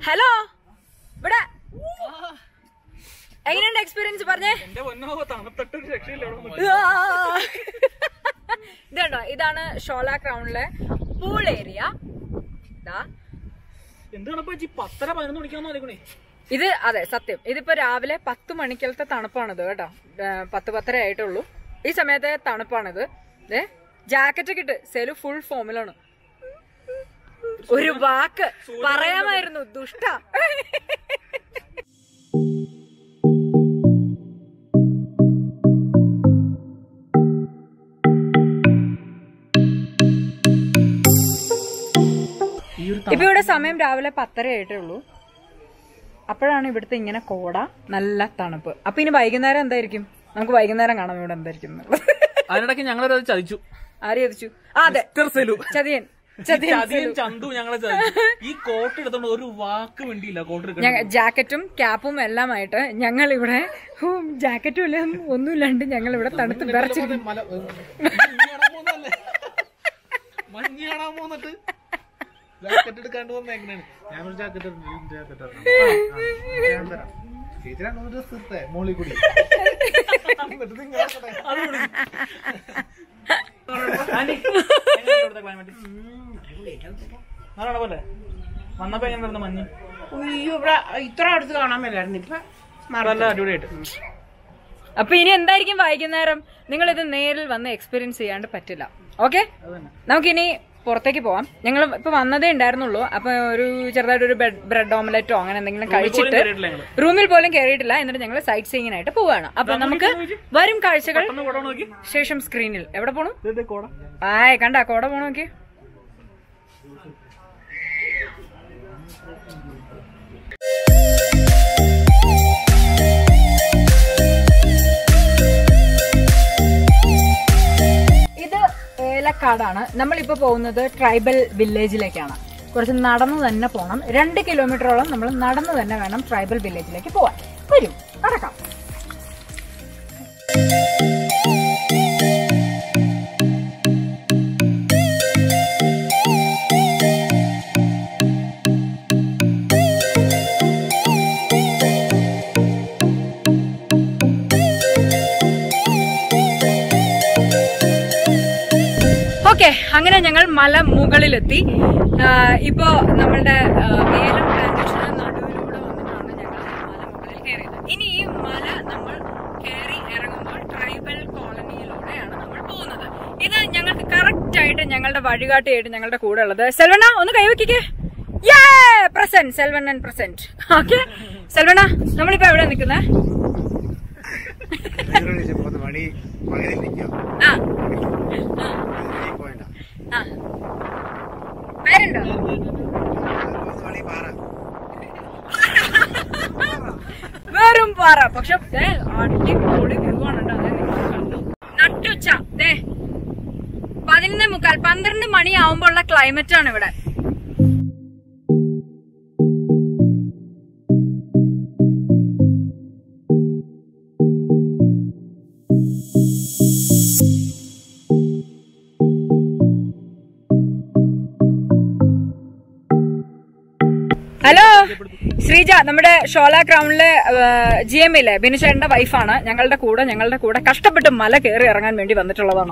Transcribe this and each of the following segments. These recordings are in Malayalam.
ഹലോ ഇവിടെ എങ്ങനെയുണ്ട് എക്സ്പീരിയൻസ് പറഞ്ഞേ? ഇതുണ്ടോ, ഇതാണ് ഷോല ക്രൗണിലെ പൂൾ ഏരിയ. ഇത് അതെ സത്യം, ഇതിപ്പോ രാവിലെ 10 മണിക്കലത്തെ തണുപ്പാണിത് കേട്ടോ. 10-10:30 ആയിട്ടുള്ളൂ. ഈ സമയത്തെ തണുപ്പാണിത്. ജാക്കറ്റ് ഒക്കെ ഇട്ട് സെലു ഫുൾ ഫോമിലാണ്. ഒരു വാക്ക് പറയാമായിരുന്നു, ദുഷ്ട. ഇപ്പൊ ഇവിടെ സമയം രാവിലെ 10:30 ആയിട്ടേ ഉള്ളൂ. അപ്പോഴാണ് ഇവിടുത്തെ ഇങ്ങനെ കോട, നല്ല തണുപ്പ്. അപ്പൊ ഇനി വൈകുന്നേരം എന്തായിരിക്കും? നമുക്ക് വൈകുന്നേരം കാണാം ഇവിടെ എന്തായിരിക്കും. അതിനിടയ്ക്ക് ഞങ്ങളൊരു ചതിച്ചു. ആര് ചതിച്ചു? അതെ, ചതിയൻ ചന്തു ഞങ്ങളെ ഈ കോട്ട് എടുത്തോണ്ട് ഒരു വാക്ക് വേണ്ടിയില്ല. കോട്ട് ജാക്കറ്റും ക്യാപ്പും എല്ലാമായിട്ട് ഞങ്ങൾ ഇവിടെ ജാക്കറ്റും ഇല്ല ഒന്നുമില്ലാണ്ട് ഞങ്ങൾ ഇവിടെ തണുത്ത് വിറച്ചിരിക്കും. മഞ്ഞ് കാണാൻ പോന്നിട്ട് ജാക്കറ്റ് എടുക്കാണ്ട് വന്ന എങ്ങനെയാണ്? ഞാനൊരു ജാക്കറ്റ് മോളിൽ കൂടി പോലെ വന്നപ്പോ എങ്ങനെ മഞ്ഞ് ഇത്ര അടുത്ത് കാണാൻ മേലായിരുന്നു. ഇപ്പൊ അടിപൊളിയായിട്ട്. അപ്പൊ ഇനി എന്തായിരിക്കും വൈകുന്നേരം? നിങ്ങൾ ഇത് നേരിൽ വന്ന് എക്സ്പീരിയൻസ് ചെയ്യാണ്ട് പറ്റില്ല. ഓക്കെ, നമുക്കിനി പുറത്തേക്ക് പോവാം. ഞങ്ങൾ ഇപ്പൊ വന്നതേ ഉണ്ടായിരുന്നുള്ളൂ. അപ്പൊ ഒരു ചെറുതായിട്ടൊരു ബ്രെഡ് ഓംലെറ്റോ അങ്ങനെ എന്തെങ്കിലും കഴിച്ചിട്ട് റൂമിൽ പോലും കയറിയിട്ടില്ല. എന്നിട്ട് ഞങ്ങൾ സൈറ്റ് സീയിങ്ങിനായിട്ട് പോവാണ്. അപ്പൊ നമുക്ക് വരും കാഴ്ചകൾ ശേഷം സ്ക്രീനിൽ. എവിടെ പോണു? ആയ് കണ്ട കോട പോണു നോക്കി. ഏലക്കാടാണ്. നമ്മളിപ്പോ പോകുന്നത് ട്രൈബൽ വില്ലേജിലേക്കാണ്. കുറച്ച് നടന്നു തന്നെ പോകണം. 2 കിലോമീറ്ററോളം നമ്മൾ നടന്നു തന്നെ വേണം ട്രൈബൽ വില്ലേജിലേക്ക് പോവാൻ. വരും, നടക്കാം. ഓക്കെ, അങ്ങനെ ഞങ്ങൾ മല മുകളിലെത്തി. ഇപ്പോ നമ്മളുടെ ഏലം പ്ലാന്റേഷന് നടുവിലൂടെ വന്നിട്ടാണ് ഞങ്ങൾ മല മുകളിൽ കയറിയത്. ഇനി ഈ മല നമ്മൾ കയറി ഇറങ്ങുമ്പോൾ ട്രൈബൽ കോളനിയിലൂടെയാണ് നമ്മൾ പോകുന്നത്. ഇത് ഞങ്ങൾക്ക് കറക്റ്റ് ആയിട്ട് ഞങ്ങളുടെ വഴികാട്ടിയായിട്ട് ഞങ്ങളുടെ കൂടെ ഉള്ളത് സെൽവണ്ണ. ഒന്ന് കൈവയ്ക്കേ. പ്രസന്റ് സെൽവണ്ണൻ പ്രസന്റ്. ഓക്കെ സെൽവണ്ണ, നമ്മളിപ്പോ എവിടെ നിൽക്കുന്നേ? പേരുണ്ടോ? വെറും പാറ, പക്ഷെ അടിപൊളി വ്യൂ ആണ് കേട്ടോ. നട്ടുച്ച 11:45 12 മണിയാവുമ്പോഴുള്ള ക്ലൈമറ്റ് ആണ് ഇവിടെ. ഹലോ ശ്രീജ, നമ്മുടെ ഷോല ക്രൗണിലെ GM ഇല്ലേ, ബിനുചേട്ടന്റെ വൈഫാണ്. ഞങ്ങളുടെ കൂടെ കഷ്ടപ്പെട്ട് മല കയറി ഇറങ്ങാൻ വേണ്ടി വന്നിട്ടുള്ളതാണ്.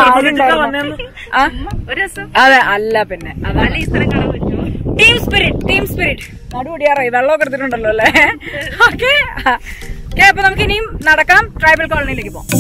അതെ, അല്ല പിന്നെ ടീം സ്പിരിറ്റ് നടുപടിയാറായി. വെള്ളമൊക്കെ എടുത്തിട്ടുണ്ടല്ലോ അല്ലേ? ഓക്കെ, അപ്പൊ നമുക്ക് ഇനിയും നടക്കാം. ട്രൈബൽ കോളനിയിലേക്ക് പോകാം.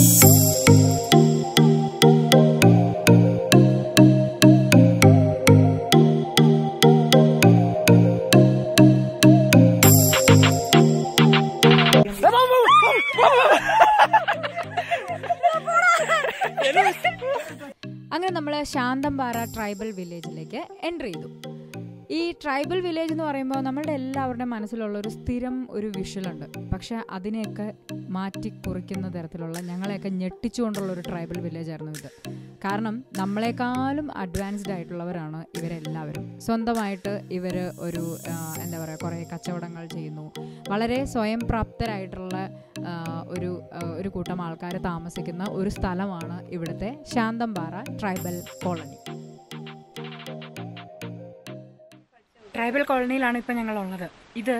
അങ്ങനെ നമ്മൾ ശാന്തംപാറ ട്രൈബൽ വില്ലേജിലേക്ക് എൻട്രി ചെയ്തു. ഈ ട്രൈബൽ വില്ലേജ് എന്ന് പറയുമ്പോൾ നമ്മളുടെ എല്ലാവരുടെയും മനസ്സിലുള്ള ഒരു സ്ഥിരം ഒരു വിഷ്വലുണ്ട്. പക്ഷെ അതിനെയൊക്കെ മാറ്റി കുറിക്കുന്ന തരത്തിലുള്ള, ഞങ്ങളെയൊക്കെ ഞെട്ടിച്ചുകൊണ്ടുള്ള ഒരു ട്രൈബൽ വില്ലേജ് ആയിരുന്നു ഇത്. കാരണം നമ്മളെക്കാളും അഡ്വാൻസ്ഡ് ആയിട്ടുള്ളവരാണ് ഇവരെല്ലാവരും. സ്വന്തമായിട്ട് ഇവർ ഒരു എന്താ പറയുക, കുറേ കച്ചവടങ്ങൾ ചെയ്യുന്നു. വളരെ സ്വയം പ്രാപ്തരായിട്ടുള്ള ഒരു കൂട്ടം ആൾക്കാർ താമസിക്കുന്ന ഒരു സ്ഥലമാണ് ഇവിടുത്തെ ശാന്തംപാറ ട്രൈബൽ കോളനി. ട്രൈബൽ കോളനിയിലാണ് ഇപ്പം ഞങ്ങളുള്ളത്. ഇത്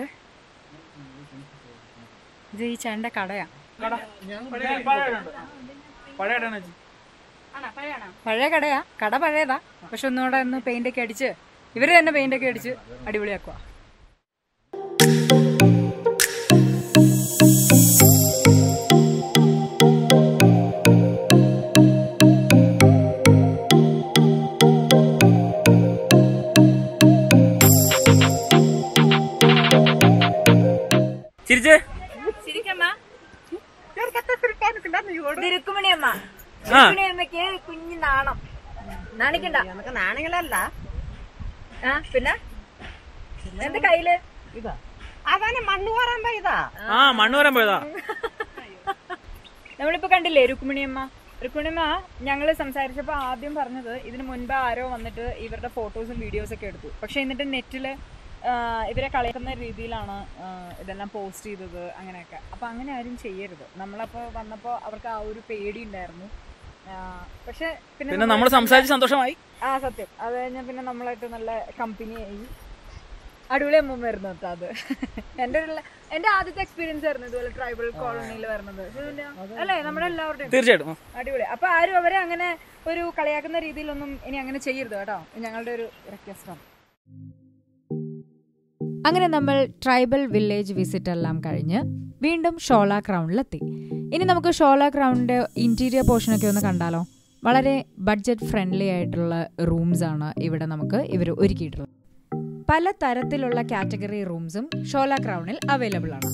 ഈ ചേട്ടൻ്റെ കടയാണ്. പഴയ കടയാ, കട പഴയതാ, പക്ഷെ ഒന്നുകൂടെ ഒന്ന് പെയിന്റൊക്കെ അടിച്ച് ഇവര് തന്നെ പെയിന്റൊക്കെ അടിച്ച് അടിപൊളിയാക്കുക. രുക്കുമണിയമ്മക്ക് കുഞ്ഞു നാണം നാണിക്കണ്ട, നമുക്ക് നാണങ്ങളല്ല. പിന്നെ എന്റെ കയ്യില് അതാണ് മണ്ണ് കോരാൻ പോയതാ. മണ്ണ് കോരാൻ പോയതാ. നമ്മളിപ്പോ കണ്ടില്ലേ രുക്കുമണിയമ്മ. രുക്കുമണിയമ്മ ഞങ്ങള് സംസാരിച്ചപ്പോ ആദ്യം പറഞ്ഞത് ഇതിന് മുൻപ് ആരോ വന്നിട്ട് ഇവരുടെ ഫോട്ടോസും വീഡിയോസും ഒക്കെ എടുത്തു. പക്ഷെ എന്നിട്ട് നെറ്റില് ഇവരെ കളിക്കുന്ന രീതിയിലാണ് ഇതെല്ലാം പോസ്റ്റ് ചെയ്തത് അങ്ങനെയൊക്കെ. അപ്പൊ അങ്ങനെ ആരും ചെയ്യരുത്. നമ്മളപ്പോ വന്നപ്പോ അവർക്ക് ആ ഒരു പേടി ഉണ്ടായിരുന്നു. പക്ഷെ പിന്നെ നമ്മൾ സംസാരിച്ച് സന്തോഷമായി. സത്യം. അത് കഴിഞ്ഞാൽ പിന്നെ നമ്മളായിട്ട് നല്ല കമ്പനിയായി അടിപൊളി അമ്മ വരുന്നു കേട്ടോ. അത് എന്റെ ആദ്യത്തെ എക്സ്പീരിയൻസ് ആയിരുന്നു ഇതുപോലെ ട്രൈബൽ കോളനിയിൽ വരുന്നത് അല്ലേ, നമ്മുടെ എല്ലാവരുടെയും. തീർച്ചയായിട്ടും അടിപൊളി. അപ്പൊ ആരും അവരെ അങ്ങനെ ഒരു കളിയാക്കുന്ന രീതിയിലൊന്നും ഇനി അങ്ങനെ ചെയ്യരുത് കേട്ടോ, ഞങ്ങളുടെ ഒരു റിക്വസ്റ്റാണ്. അങ്ങനെ നമ്മൾ ട്രൈബൽ വില്ലേജ് വിസിറ്റ് എല്ലാം കഴിഞ്ഞ് വീണ്ടും ഷോല ക്രൗണിലെത്തി. ഇനി നമുക്ക് ഷോല ക്രൗണിൻ്റെ ഇൻറ്റീരിയർ പോർഷനൊക്കെ ഒന്ന് കണ്ടാലോ. വളരെ ബഡ്ജറ്റ് ഫ്രണ്ട്ലി ആയിട്ടുള്ള റൂംസാണ് ഇവിടെ നമുക്ക് ഇവർ ഒരുക്കിയിട്ടുള്ളത്. പല തരത്തിലുള്ള കാറ്റഗറി റൂംസും ഷോല ക്രൗണിൽ അവൈലബിൾ ആണ്.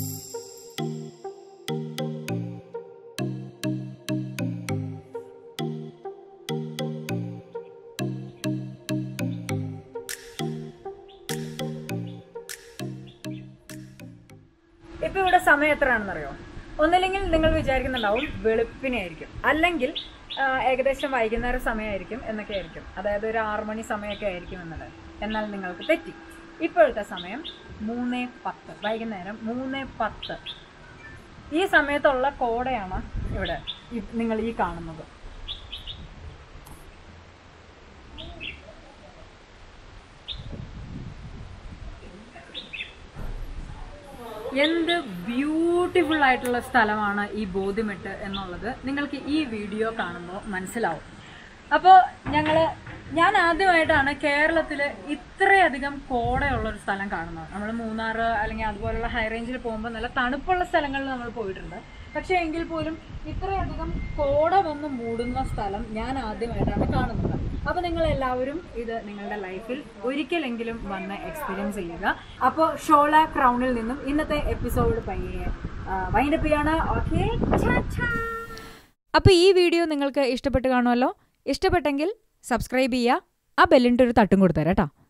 ഇപ്പൊ ഇവിടെ സമയം എത്രയാണെന്നറിയോ? ഒന്നില്ലെങ്കിൽ നിങ്ങൾ വിചാരിക്കുന്നുണ്ടാവും വെളുപ്പിനെ ആയിരിക്കും, അല്ലെങ്കിൽ ഏകദേശം വൈകുന്നേരം സമയമായിരിക്കും എന്നൊക്കെ ആയിരിക്കും. അതായത് ഒരു 6 മണി സമയമൊക്കെ ആയിരിക്കും എന്നുള്ളത്. എന്നാൽ നിങ്ങൾക്ക് തെറ്റി. ഇപ്പോഴത്തെ സമയം 3:10, വൈകുന്നേരം 3:10. ഈ സമയത്തുള്ള കോടയാണ് ഇവിടെ നിങ്ങൾ ഈ കാണുന്നത്. എന്ത് ബ്യൂട്ടിഫുൾ ആയിട്ടുള്ള സ്ഥലമാണ് ഈ ബോധ്യമെട്ട് എന്നുള്ളത് നിങ്ങൾക്ക് ഈ വീഡിയോ കാണുമ്പോൾ മനസ്സിലാവും. അപ്പോൾ ഞാൻ ആദ്യമായിട്ടാണ് കേരളത്തിൽ ഇത്രയധികം കോടയുള്ളൊരു സ്ഥലം കാണുന്നത്. നമ്മൾ മൂന്നാർ അല്ലെങ്കിൽ അതുപോലുള്ള ഹൈ റേഞ്ചിൽ പോകുമ്പോൾ നല്ല തണുപ്പുള്ള സ്ഥലങ്ങളിൽ നമ്മൾ പോയിട്ടുണ്ട്. പക്ഷേ എങ്കിൽ പോലും ഇത്രയധികം കോട വന്ന് മൂടുന്ന സ്ഥലം ഞാൻ ആദ്യമായിട്ടാണ് കാണുന്നത്. അപ്പോൾ നിങ്ങളെല്ലാവരും ഇത് നിങ്ങളുടെ ലൈഫിൽ ഒരിക്കലെങ്കിലും വന്ന് എക്സ്പീരിയൻസ് ചെയ്യുക. അപ്പോൾ ഷോല ക്രൗണിൽ നിന്നും ഇന്നത്തെ എപ്പിസോഡ് പയ്യെ വൈൻഡപ്പ് ചെയ്യാണ്. ഓക്കെ, അപ്പോൾ ഈ വീഡിയോ നിങ്ങൾക്ക് ഇഷ്ടപ്പെട്ട് കാണുമല്ലോ. ഇഷ്ടപ്പെട്ടെങ്കിൽ സബ്സ്ക്രൈബ് ചെയ്യുക, ആ ബെല്ലിൻ്റെ ഒരു തട്ടും കൊടുത്തരാം കേട്ടോ.